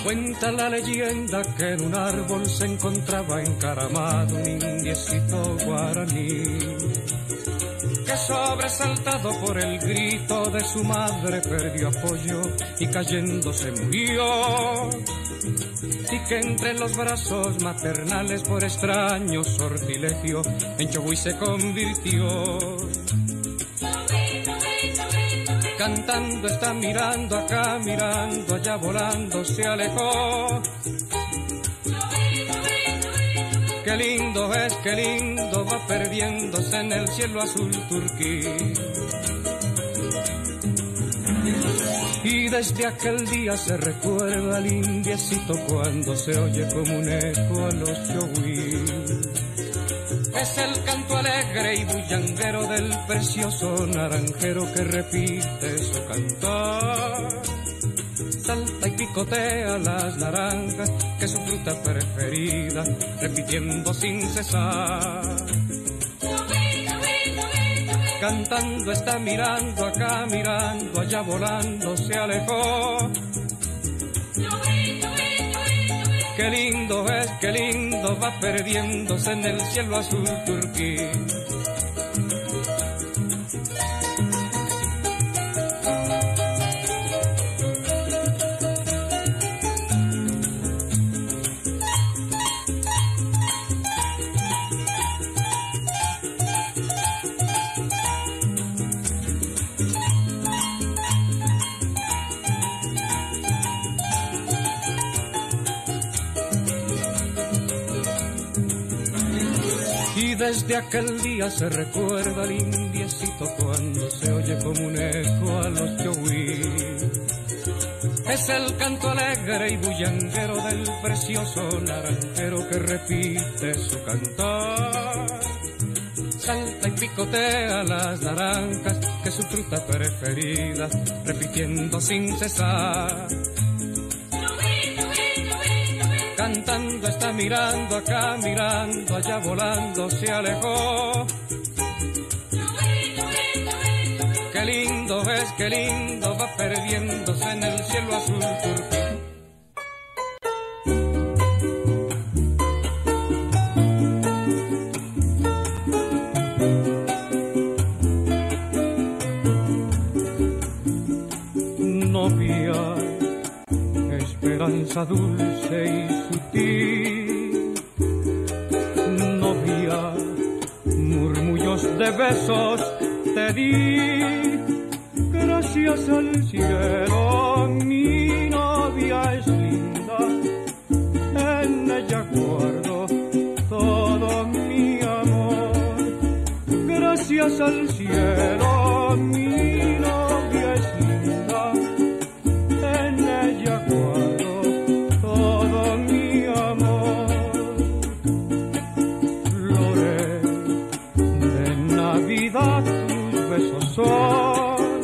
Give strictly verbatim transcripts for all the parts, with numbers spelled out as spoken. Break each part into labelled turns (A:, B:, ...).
A: Cuenta la leyenda que en un árbol se encontraba encaramado un indiecito guaraní, que sobresaltado por el grito de su madre perdió apoyo y cayendo se murió, y que entre los brazos maternales por extraño sortilegio en Chogüí se convirtió. Cantando está mirando acá, mirando allá, volando se alejó. Qué lindo es, qué lindo va perdiéndose en el cielo azul turquí. Y desde aquel día se recuerda al indiecito cuando se oye como un eco a los Chogüí. Es el canto alegre y bullanguero del precioso naranjero que repite su cantar. Salta y picotea las naranjas, que es su fruta preferida, repitiendo sin cesar. Cantando está mirando acá, mirando allá, volando se alejó. Qué lindo es, qué lindo va perdiéndose en el cielo azul turquí. Desde aquel día se recuerda al indiecito cuando se oye como un eco a los Chogüí. Es el canto alegre y bullanguero del precioso naranjero que repite su cantar. Salta y picotea las naranjas, que es su fruta preferida, repitiendo sin cesar. Cantando está mirando acá, mirando allá, volando se alejó. Qué lindo es, qué lindo va perdiéndose en el cielo azul turquí. Novia, esperanza dulce y sutil, novia, murmullos de besos te di, gracias al cielo mi novia es linda, en ella guardo todo mi amor, gracias al cielo mi novia es linda, en ella guardo todo mi amor. Flores de Navidad, tus besos son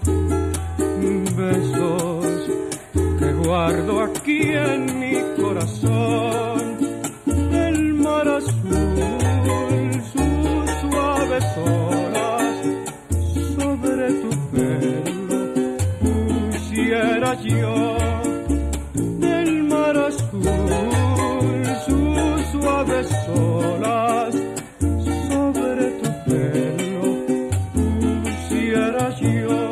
A: besos que guardo aquí en mi corazón. El mar azul, sus suaves olas sobre tu pelo pusiera yo. El mar azul, sus suaves olas sobre tu pelo pusiera yo.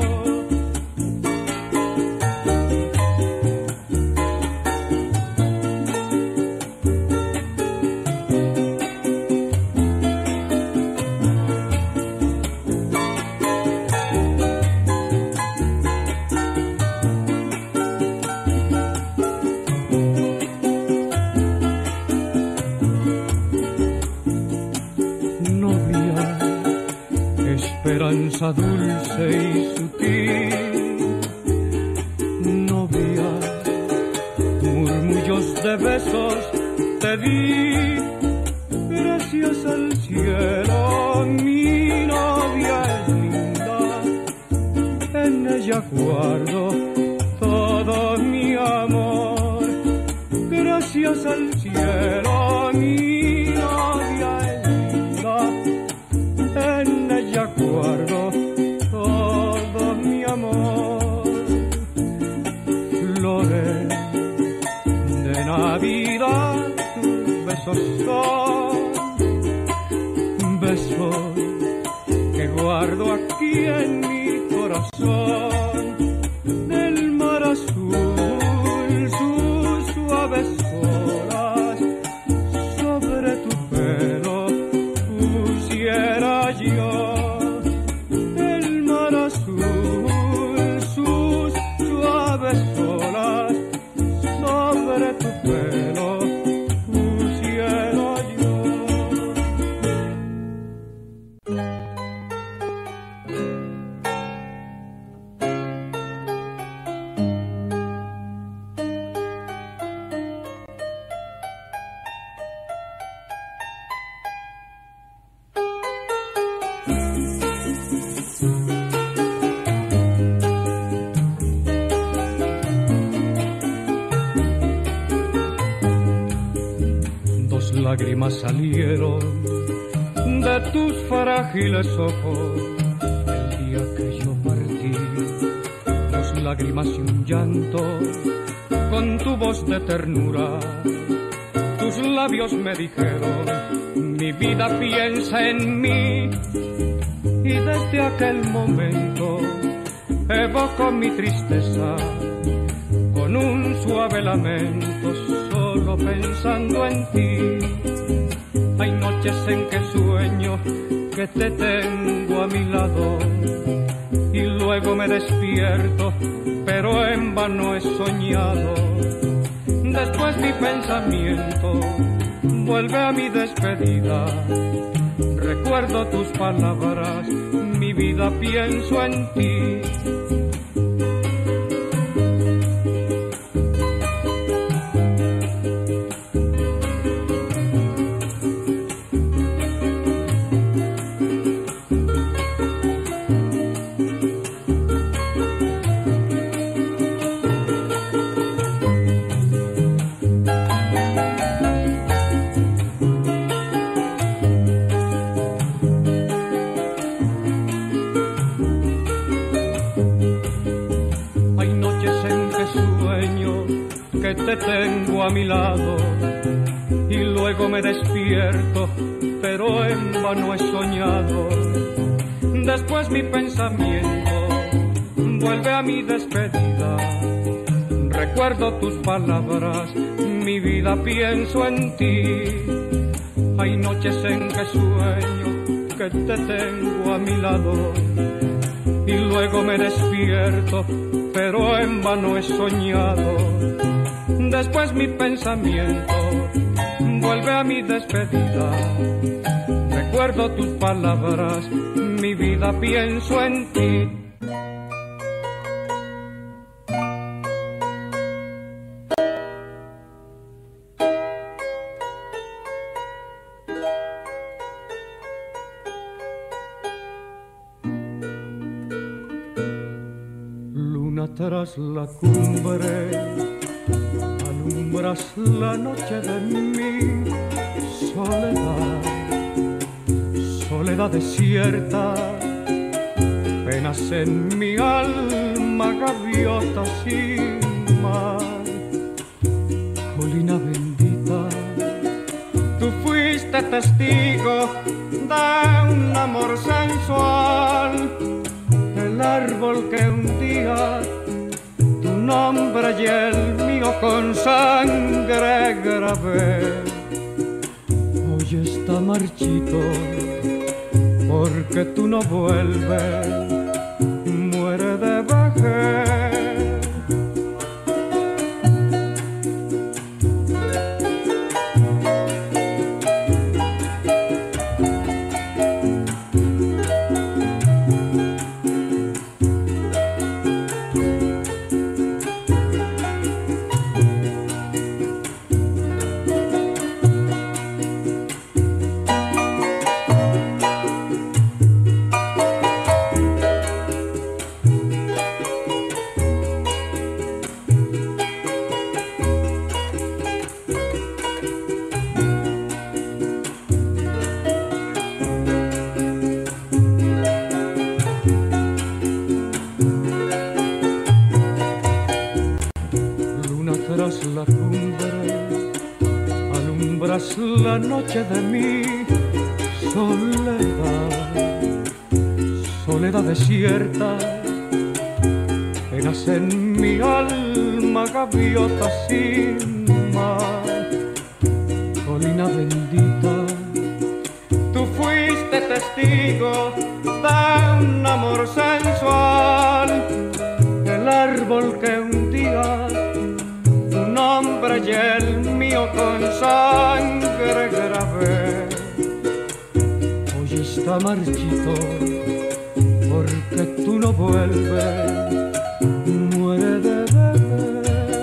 A: Esperanza dulce y sutil, novia, murmullos de besos te di, gracias al cielo mi novia es linda, en ella guardo todo mi amor, gracias al cielo mi novia es linda, en ella guardo todo mi amor. Flores Navidad, tus besos son besos que guardo aquí en mi corazón. Del mar azul, sus suaves olas sobre tu pelo pusiera yo. Del mar azul, sus suaves olas sobre tu pelo pusiera yo. Lágrimas salieron de tus frágiles ojos el día que yo partí. Dos lágrimas y un llanto con tu voz de ternura. Tus labios me dijeron, mi vida piensa en mí. Y desde aquel momento evoco mi tristeza con un suave lamento, solo pensando en ti. Hay noches en que sueño que te tengo a mi lado y luego me despierto, pero en vano he soñado. Después mi pensamiento vuelve a mi despedida. Recuerdo tus palabras, mi vida pienso en ti. Te tengo a mi lado y luego me despierto, pero en vano he soñado. Después mi pensamiento vuelve a mi despedida. Recuerdo tus palabras, mi vida pienso en ti. Hay noches en que sueño que te tengo a mi lado y luego me despierto, pero en vano he soñado. Después mi pensamiento vuelve a mi despedida. Recuerdo tus palabras, mi vida pienso en ti. Luna tras la cumbre, alumbras la noche de mi soledad, soledad desierta, penas en mi alma, gaviotas sin mar. Colina bendita, tú fuiste testigo de un amor sensual, el árbol que un día tu nombre y el mío con sangre grabé. Hoy está marchito porque tú no vuelves, muere de vejez. La cumbre, alumbras la noche de mi soledad, soledad desierta, penas en mi alma, gaviota sin mar, colina bendita. Tú fuiste testigo de un amor sensual, el árbol que un día tu nombre y el mío con sangre grabé. Hoy está marchito porque tú no vuelves, muere de beber.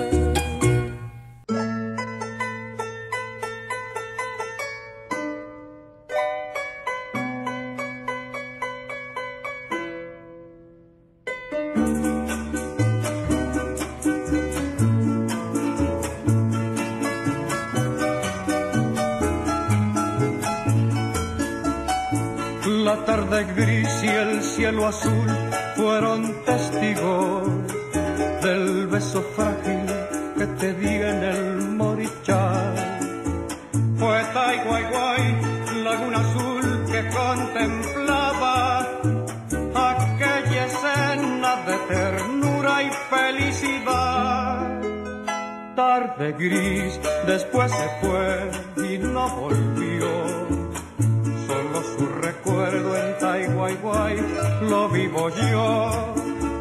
A: La tarde gris y el cielo azul fueron testigos del beso frágil que te di en el Morichal. Fue Taiguaiguay, laguna azul que contemplaba aquella escena de ternura y felicidad. Tarde gris, después se fue y no volvió. Solo su recuerdo en Taiguaiguay lo vivo yo.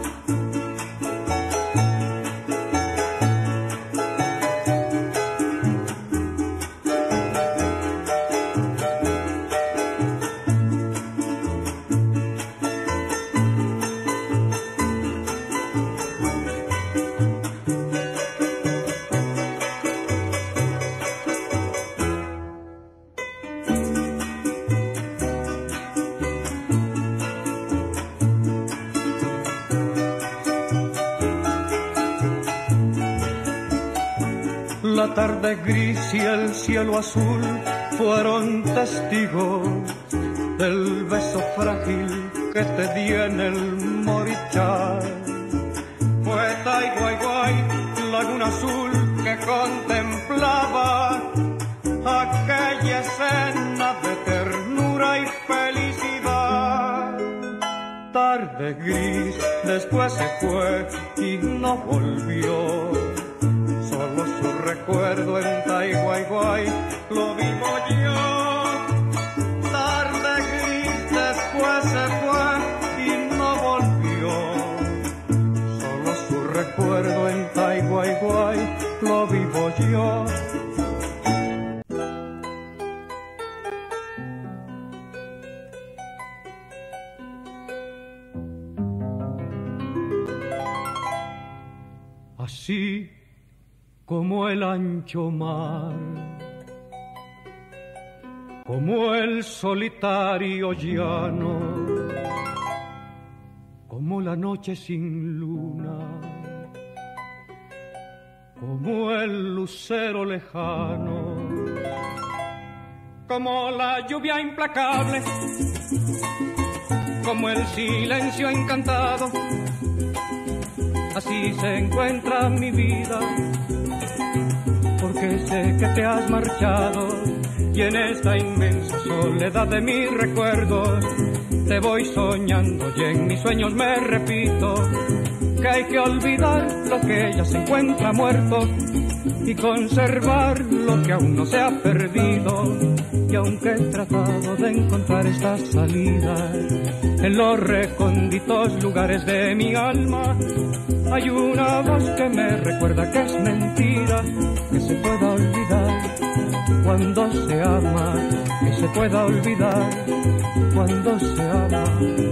A: La tarde gris y el cielo azul fueron testigos del beso frágil que te di en el Morichal. Fue Taiguaiguay, laguna azul que contemplaba aquella escena de ternura y felicidad. Tarde gris, después se fue y no volvió. Solo su recuerdo en Taiguaiguay lo vivo yo. Tarde gris, después se fue y no volvió. Solo su recuerdo en Taiguaiguay lo vivo yo. Así como el ancho mar, como el solitario llano, como la noche sin luna, como el lucero lejano, como la lluvia implacable, como el silencio encantado. Así se encuentra mi vida, porque sé que te has marchado, y en esta inmensa soledad de mis recuerdos te voy soñando, y en mis sueños me repito que hay que olvidar lo que ya se encuentra muerto y conservar lo que aún no se ha perdido. Y aunque he tratado de encontrar esta salida en los recónditos lugares de mi alma, hay una voz que me recuerda que es mentira, que se pueda olvidar cuando se ama, que se pueda olvidar cuando se ama.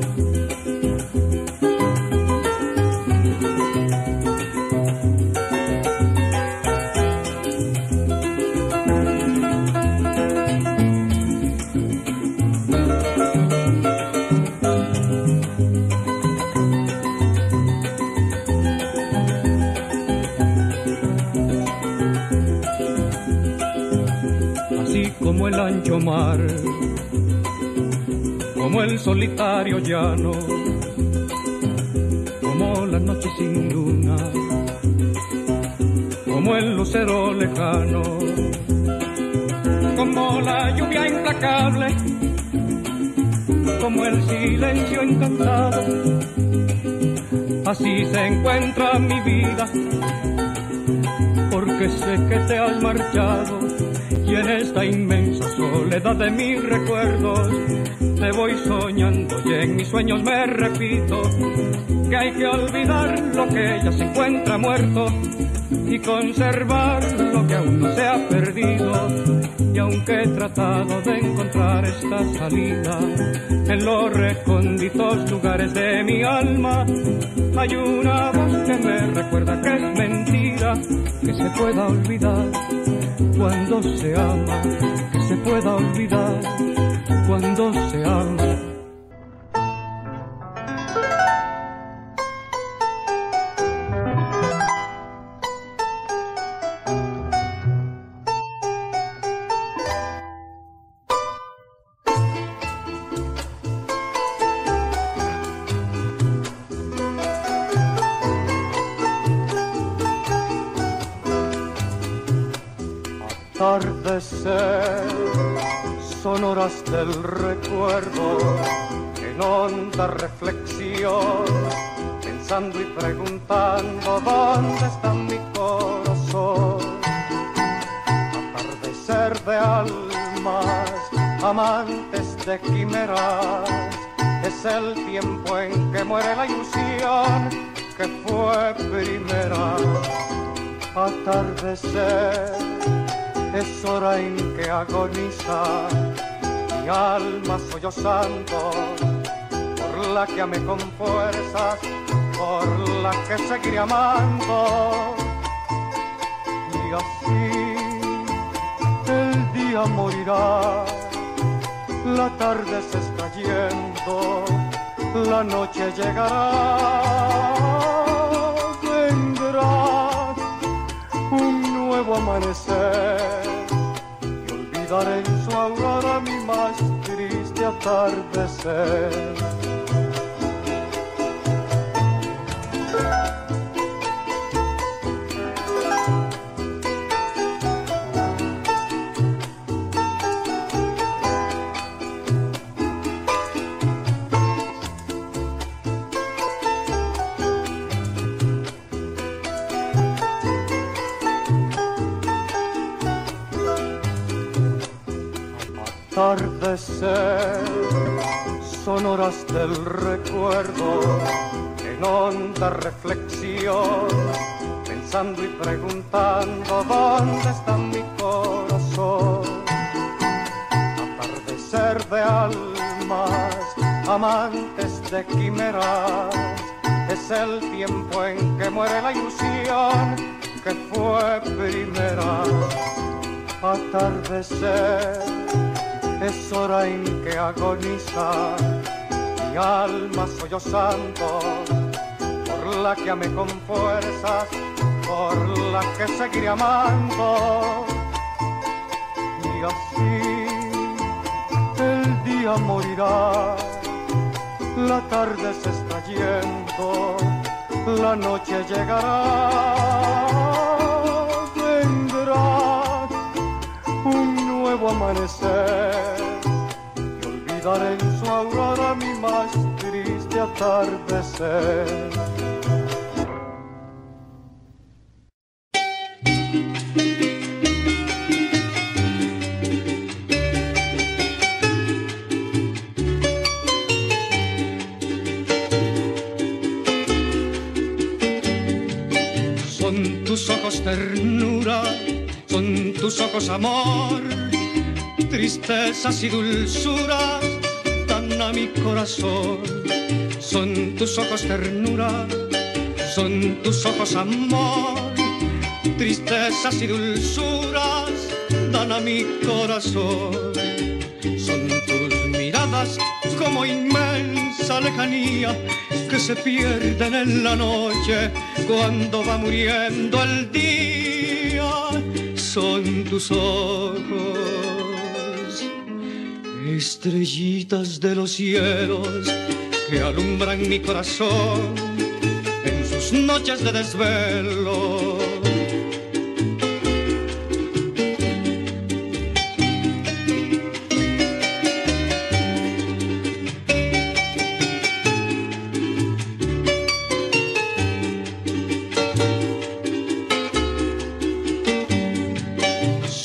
A: Como el ancho mar, como el solitario llano, como la noche sin luna, como el lucero lejano, como la lluvia implacable, como el silencio encantado. Así se encuentra mi vida, porque sé que te has marchado, y en esta inmensa soledad de mis recuerdos te voy soñando, y en mis sueños me repito que hay que olvidar lo que ya se encuentra muerto y conservar lo que aún no se ha perdido. Y aunque he tratado de encontrar esta salida en los recónditos lugares de mi alma, hay una voz que me recuerda que es mentira, que se pueda olvidar cuando se ama, que se pueda olvidar cuando se ama.
B: Atardecer, sonoras del recuerdo, en honda reflexión, pensando y preguntando dónde está mi corazón. Atardecer de almas, amantes de quimeras, es el tiempo en que muere la ilusión que fue primera. Atardecer, es hora en que agoniza mi alma sollozando, por la que amé con fuerzas, por la que seguiré amando. Y así el día morirá, la tarde se está yendo, la noche llegará, vendrá un nuevo amanecer, y olvidaré en su aurora mi más triste atardecer. Atardecer, sonoras del recuerdo, en honda reflexión, pensando y preguntando dónde está mi corazón. Atardecer de almas, amantes de quimeras, es el tiempo en que muere la ilusión que fue primera. Atardecer, es hora en que agoniza mi alma sollozando, por la que amé con fuerzas, por la que seguiré amando. Y así el día morirá, la tarde se está yendo, la noche llegará, vendrá un nuevo amanecer, y olvidaré en su aurora mi más triste atardecer.
A: Son tus ojos ternura, son tus ojos amor, tristezas y dulzuras dan a mi corazón. Son tus ojos ternura, son tus ojos amor, tristezas y dulzuras dan a mi corazón. Son tus miradas como inmensa lejanía que se pierden en la noche cuando va muriendo el día. Son tus ojos, estrellitas de los cielos que alumbran mi corazón en sus noches de desvelo.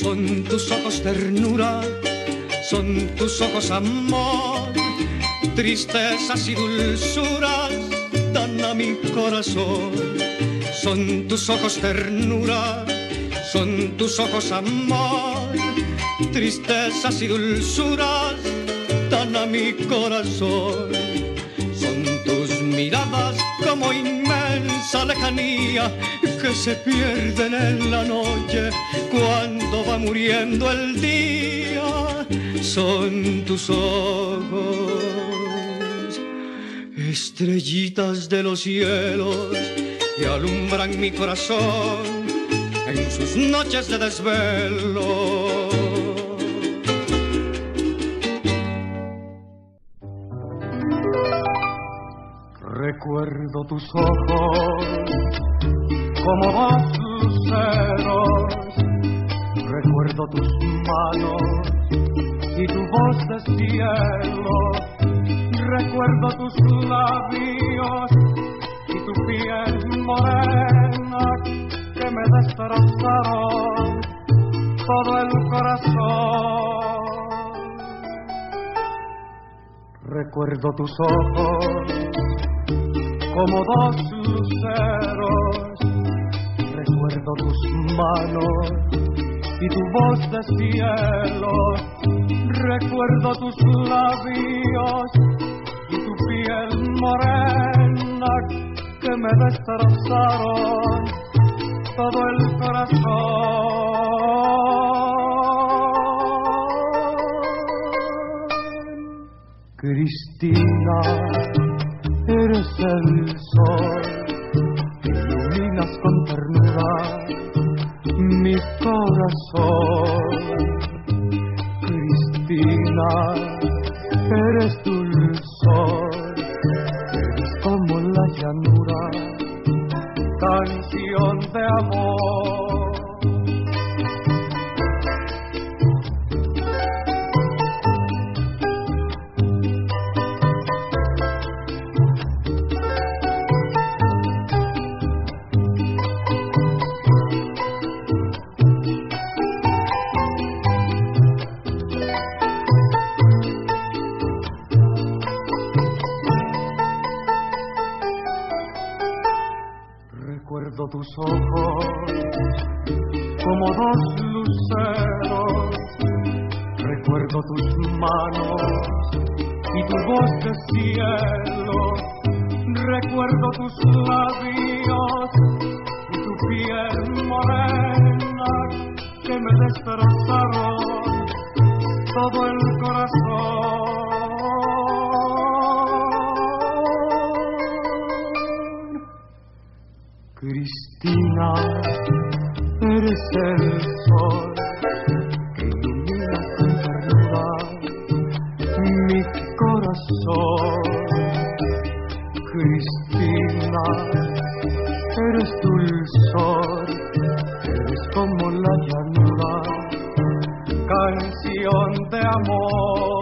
A: Son tus ojos ternura, son tus ojos amor, tristezas y dulzuras dan a mi corazón. Son tus ojos ternura, son tus ojos amor, tristezas y dulzuras dan a mi corazón. Son tus miradas como inmensa lejanía que se pierden en la noche cuando va muriendo el día. Son tus ojos, estrellitas de los cielos que alumbran mi corazón en sus noches de desvelo.
B: Recuerdo tus ojos como dos luceros, recuerdo tus manos y tu voz de cielo, recuerdo tus labios y tu piel morena que me destrozaron todo el corazón. Recuerdo tus ojos como dos luceros, recuerdo tus manos y tu voz de cielo, recuerdo tus labios y tu piel morena que me destrozaron todo el corazón. Cristina, eres el sol que iluminas con ternura mi corazón. Cristina, eres dulzor, eres como la llanura, canción de amor. Recuerdo tus ojos como dos luceros, recuerdo tus manos y tu voz de cielo, recuerdo tus labios y tu piel morena que me destrozaron todo el corazón. Cristina, eres el sol que ilumina con ternura mi corazón. Cristina, eres dulzor, eres como la llanura, canción de amor.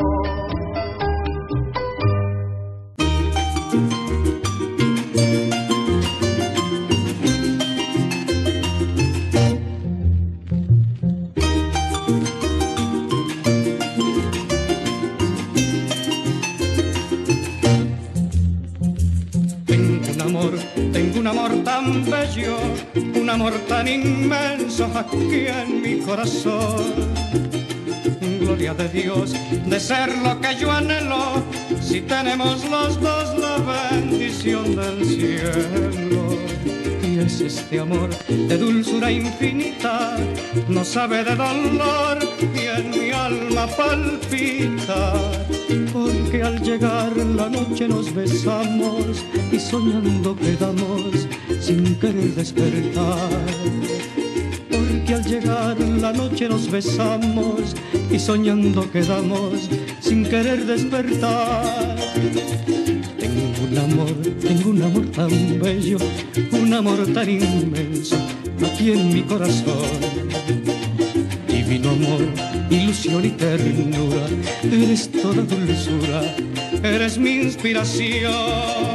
B: Tan bello, un amor tan inmenso aquí en mi corazón. Gloria de Dios, de ser lo que yo anhelo, si tenemos los dos la bendición del cielo. Y es este amor de dulzura infinita, no sabe de dolor y en mi alma palpita. Porque al llegar la noche nos besamos y soñando quedamos sin querer despertar. Porque al llegar la noche nos besamos y soñando quedamos sin querer despertar. Tengo un amor, tengo un amor tan bello, un amor tan inmenso aquí en mi corazón. Divino amor, ilusión y ternura, eres toda dulzura, eres mi inspiración.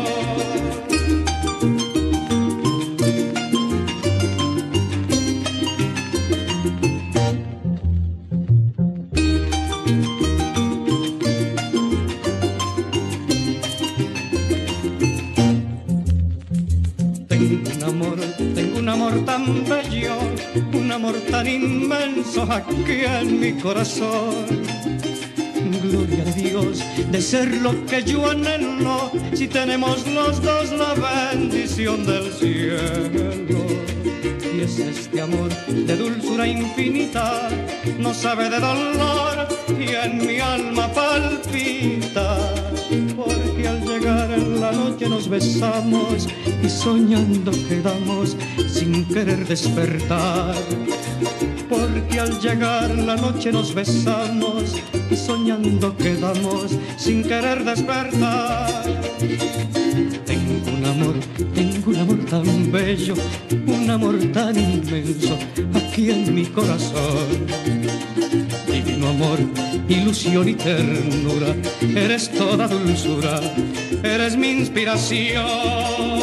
B: tan inmenso aquí en mi corazón. Gloria a Dios de ser lo que yo anhelo, si tenemos los dos la bendición del cielo. Y es este amor de dulzura infinita, no sabe de dolor y en mi alma palpita. Porque al llegar en la noche nos besamos y soñando quedamos sin querer despertar. Porque al llegar la noche nos besamos y soñando quedamos sin querer despertar. Tengo un amor, tengo un amor tan bello, un amor tan inmenso aquí en mi corazón. Divino amor, ilusión y ternura, eres toda dulzura, eres mi inspiración.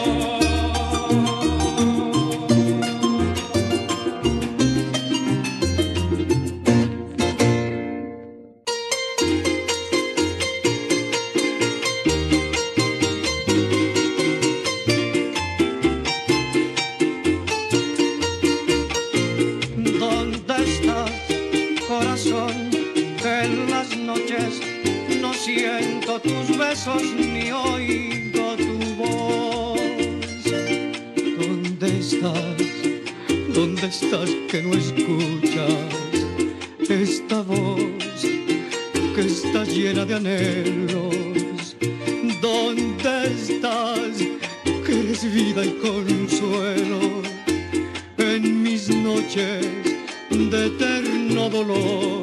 B: Ni oigo tu voz. ¿Dónde estás? ¿Dónde estás que no escuchas esta voz que está llena de anhelos? ¿Dónde estás? Que eres vida y consuelo en mis noches de eterno dolor.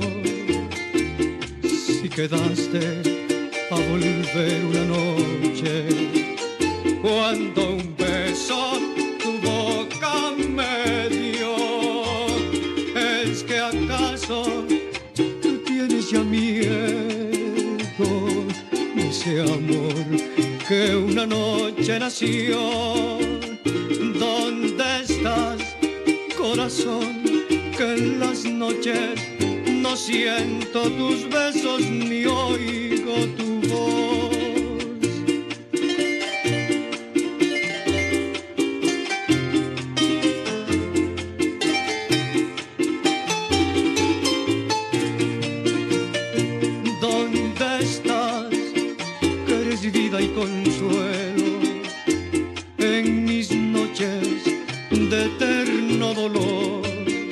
B: Si quedaste a volver una noche, cuando un beso tu boca me dio, es que acaso tú tienes ya miedo de ese amor que una noche nació. ¿Dónde estás, corazón, que en las noches no siento tus besos ni oigo tu voz? ¿Dónde estás, que eres vida y consuelo en mis noches de eterno dolor?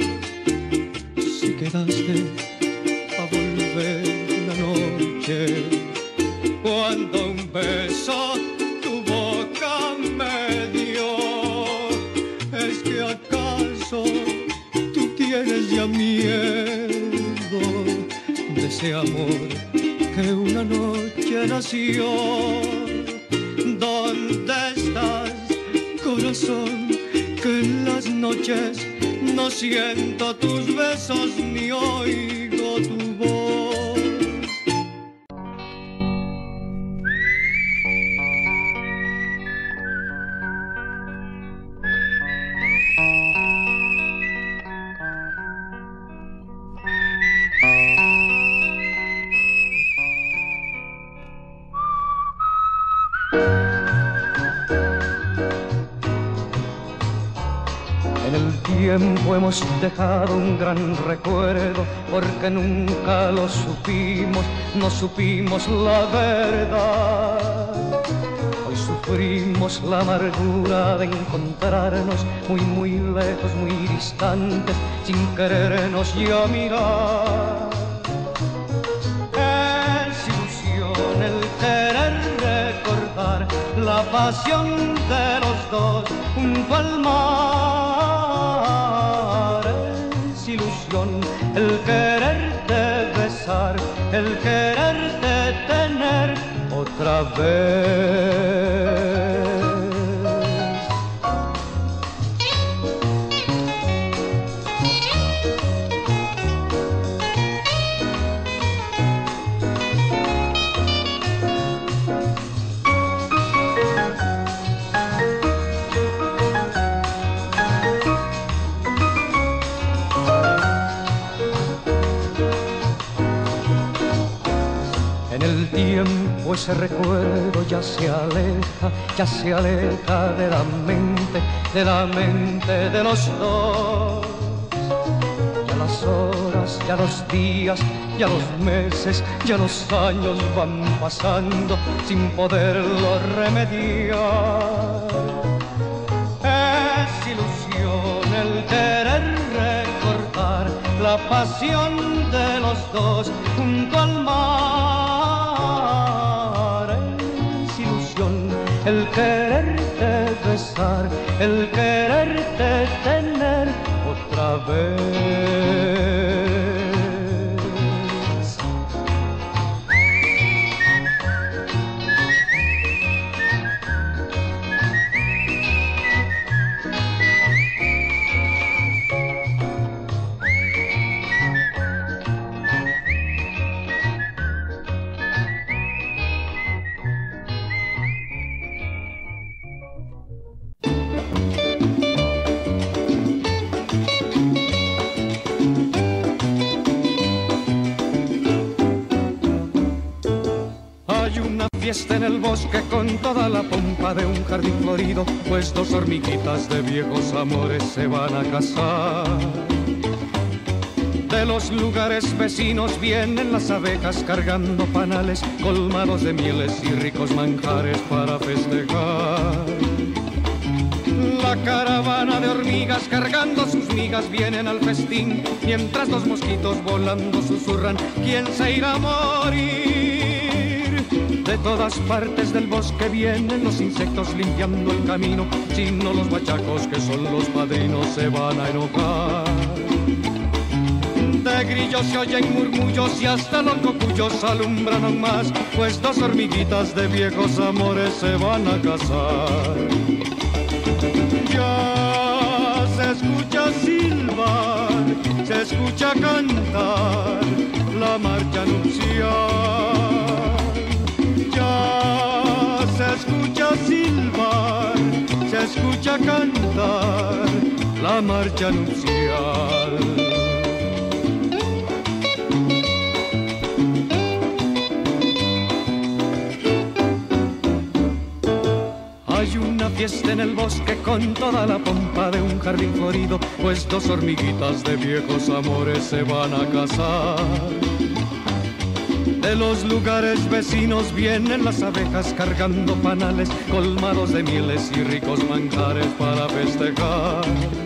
B: Si quedaste a volver una noche, cuando un beso tu boca me dio, es que acaso tú tienes ya miedo de ese amor que una noche nació. ¿Dónde estás, corazón, que en las noches no siento tus besos ni oigo tu voz? En el tiempo hemos dejado un gran recuerdo, porque nunca lo supimos, no supimos la verdad. Hoy sufrimos la amargura de encontrarnos muy, muy lejos, muy distantes, sin querernos ya mirar. Es ilusión el querer recordar la pasión de los dos junto al mar. Es ilusión el quererte besar, el quererte tener otra vez. En el tiempo ese recuerdo ya se aleja, ya se aleja de la mente, de la mente de los dos.
A: las horas, ya los días, ya los meses, ya los años van pasando sin poderlo remediar. Es ilusión el querer recordar la pasión de los dos junto al mar. Es ilusión el quererte besar, el quererte tener otra vez. Fiesta en el bosque con toda la pompa de un jardín florido, pues dos hormiguitas de viejos amores se van a casar. De los lugares vecinos vienen las abejas cargando panales colmados de mieles y ricos manjares para festejar. La caravana de hormigas cargando sus migas vienen al festín, mientras los mosquitos volando susurran, ¿quién se irá a morir? De todas partes del bosque vienen los insectos limpiando el camino, sino los bachacos que son los padrinos se van a enojar. De grillos se oyen murmullos y hasta los cocuyos alumbran aún más, pues dos hormiguitas de viejos amores se van a casar. Ya se escucha silbar, se escucha cantar la marcha nupcial. Se escucha silbar, se escucha cantar la marcha nupcial. Hay una fiesta en el bosque con toda la pompa de un jardín florido, pues dos hormiguitas de viejos amores se van a casar. De los lugares vecinos vienen las abejas cargando panales colmados de mieles y ricos manjares para festejar.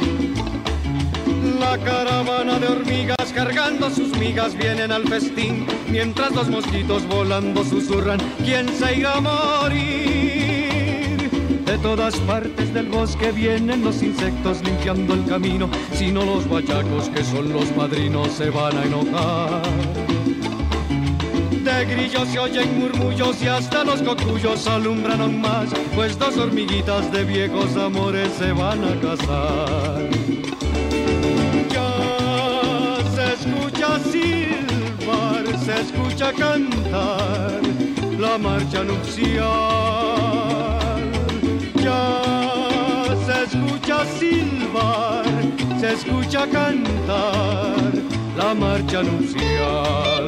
A: La caravana de hormigas cargando sus migas vienen al festín, mientras los mosquitos volando susurran, ¿quién se irá a morir? De todas partes del bosque vienen los insectos limpiando el camino, sino los bachacos que son los padrinos se van a enojar. De grillos se oyen murmullos y hasta los cocuyos alumbran aún más, pues dos hormiguitas de viejos amores se van a casar. Ya se escucha silbar, se escucha cantar la marcha nupcial. Ya se escucha silbar, se escucha cantar la marcha nupcial.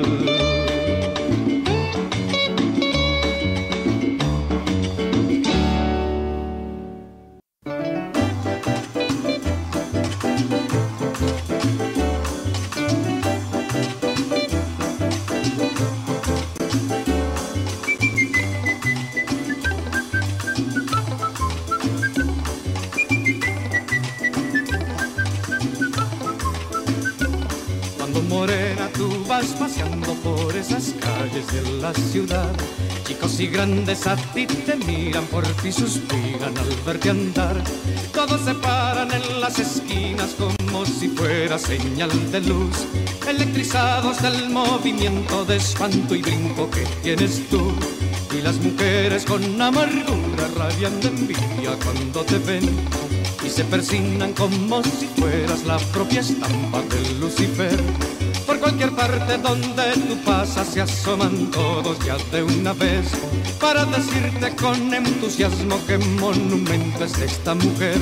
A: Morena, tú vas paseando por esas calles de la ciudad. Chicos y grandes a ti te miran, por ti suspiran al verte andar. Todos se paran en las esquinas como si fuera señal de luz, electrizados del movimiento de espanto y brinco que tienes tú. Y las mujeres con amargura rabian de envidia cuando te ven y se persignan como si fueras la propia estampa de Lucifer. Por cualquier parte donde tú pasas se asoman todos ya de una vez para decirte con entusiasmo qué monumento es esta mujer.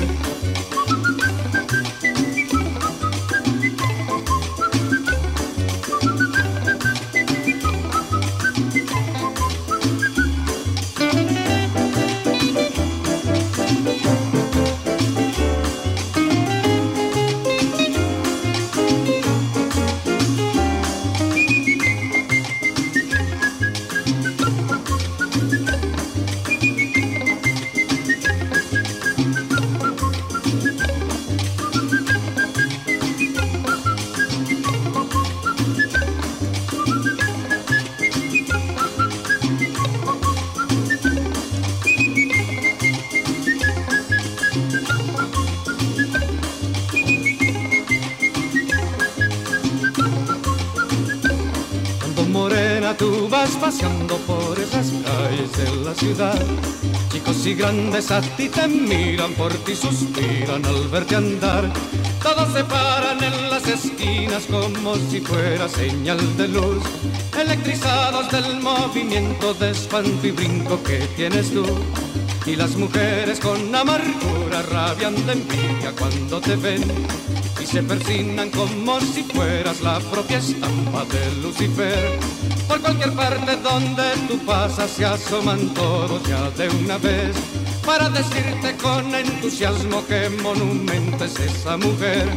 B: morena, tú vas paseando por esas calles de la ciudad. Chicos y grandes a ti te miran, por ti suspiran al verte andar. Todos se paran en las esquinas como si fuera señal de luz, electrizados del movimiento de espanto y brinco que tienes tú. Y las mujeres con amargura rabian de envidia cuando te ven y se persignan como si fueras la propia estampa de Lucifer. Por cualquier parte donde tú pasas se asoman todos ya de una vez para decirte con entusiasmo qué monumento es esa mujer.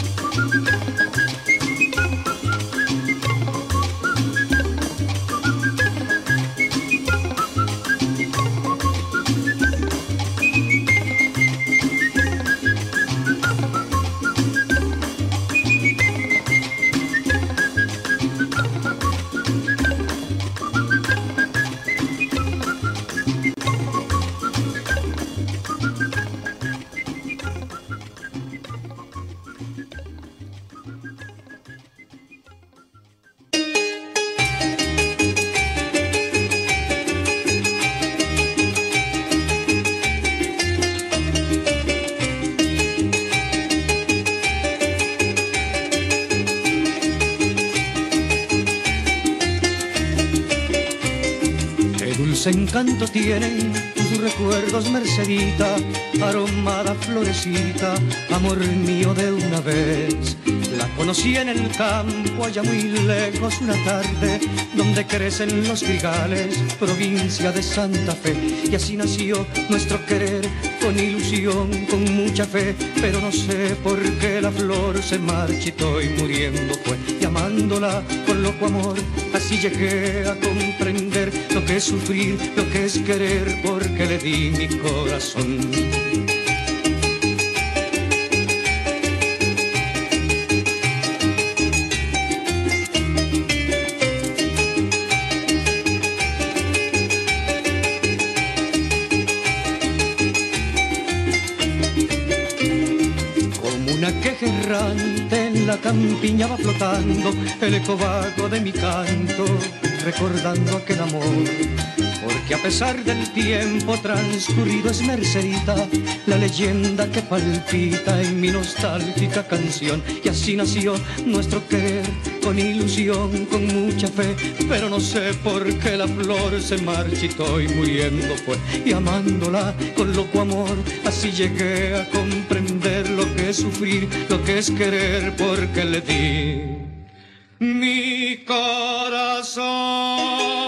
B: Encanto tienen tus recuerdos, Mercedita, aromada florecita, amor mío de una vez. La conocí en el campo, allá muy lejos, una tarde, donde crecen los trigales, provincia de Santa Fe. Y así nació nuestro querer, con ilusión, con mucha fe. Pero no sé por qué la flor se marchitó y muriendo fue. Y amándola con loco amor, así llegué a comprender lo que es sufrir, lo que es querer, porque le di mi corazón. Errante en la campiña va flotando el eco vago de mi canto, recordando aquel amor. Porque a pesar del tiempo transcurrido es Mercedita la leyenda que palpita en mi nostálgica canción. Y así nació nuestro querer, con ilusión, con mucha fe. Pero no sé por qué la flor se marchitó y muriendo fue. Y amándola con loco amor, así llegué a comprender lo que es sufrir, lo que es querer, porque le di mi corazón.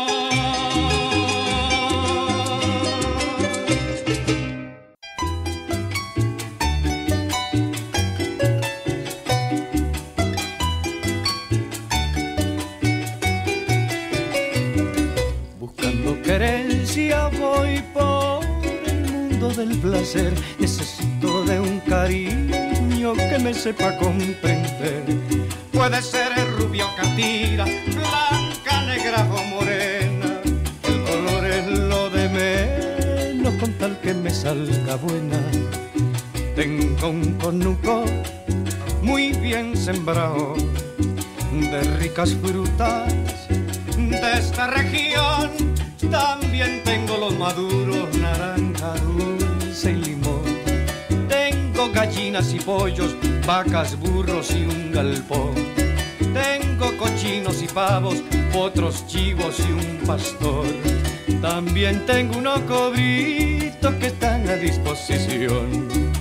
B: Querencia voy por el mundo del placer, necesito de un cariño que me sepa comprender. Puede ser rubia o catira, blanca, negra o morena, el color es lo de menos con tal que me salga buena. Tengo un conuco muy bien sembrado de ricas frutas de esta región. También tengo los maduros, naranja, dulce y limón. Tengo gallinas y pollos, vacas, burros y un galpón. Tengo cochinos y pavos, potros, chivos y un pastor. También tengo unos cobritos que están a disposición.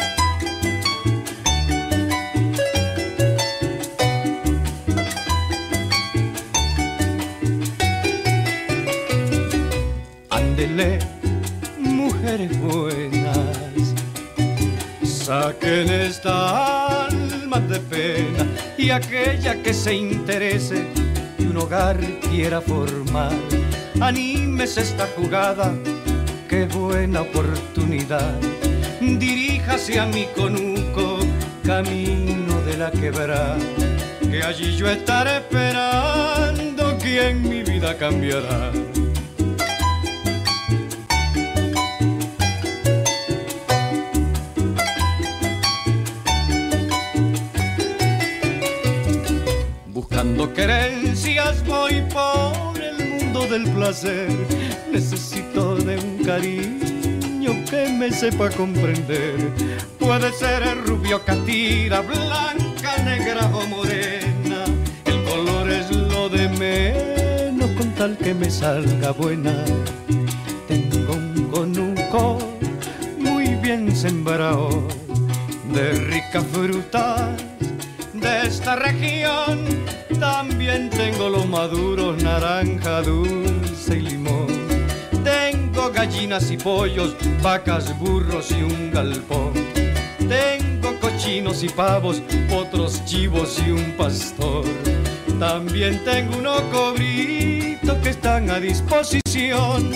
B: Mujeres buenas, saquen esta alma de pena, y aquella que se interese y un hogar quiera formar, anímese esta jugada, qué buena oportunidad. Diríjase a mi conuco, camino de la quebrada, que allí yo estaré esperando quien mi vida cambiará. buscando querencias voy por el mundo del placer. Necesito de un cariño que me sepa comprender. Puede ser el rubio, catira, blanca, negra o morena. El color es lo de menos con tal que me salga buena. Tengo un conuco muy bien sembrado de ricas frutas de esta región. También tengo los maduros, naranja, dulce y limón. Tengo gallinas y pollos, vacas, burros y un galpón. Tengo cochinos y pavos, otros chivos y un pastor. También tengo unos cobritos que están a disposición.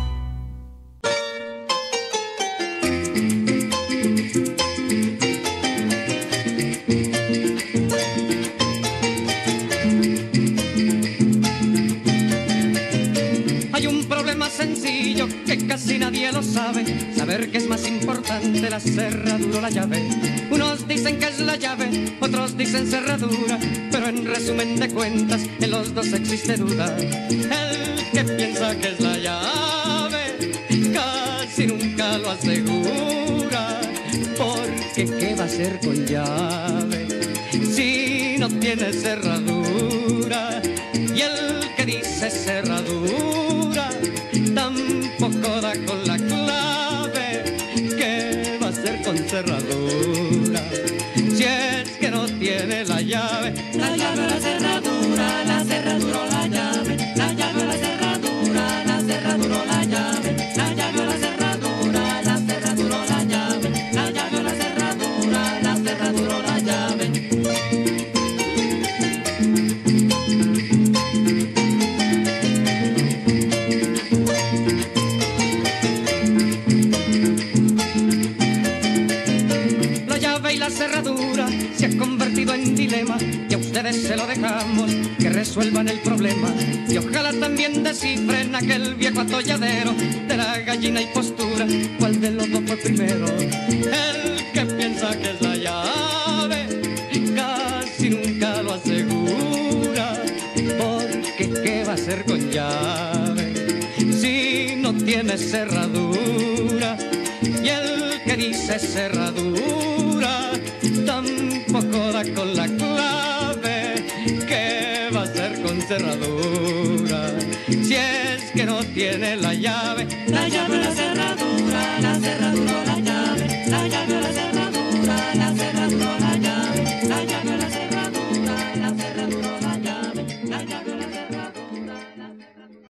A: Sencillo que casi nadie lo sabe, saber que es más importante la cerradura o la llave. Unos dicen que es la llave, otros dicen cerradura, pero en resumen de cuentas en los dos existe duda. El que piensa que es la llave casi nunca lo asegura, porque ¿qué va a hacer con llave si no tiene cerradura? Y el que dice cerradura tampoco da con la clave. ¿Qué va a hacer con cerradura si es que no tiene la llave?
C: La llave o la cerradura, la cerradura o la llave. La llave o la cerradura, la cerradura o la llave. La llave o la cerradura, la cerradura o la llave. La llave o la cerradura, la cerradura o la llave.
A: La cerradura se ha convertido en dilema y a ustedes se lo dejamos que resuelvan el problema. Y ojalá también descifren aquel viejo atolladero de la gallina y postura. ¿Cuál de los dos fue primero? El que piensa que es la llave casi nunca lo asegura, porque ¿qué va a hacer con llave si no tiene cerradura? Y el que dice cerradura tampoco da con la clave. ¿Qué va a hacer con cerradura si es que no tiene la llave?
C: La llave o la cerradura, la cerradura o la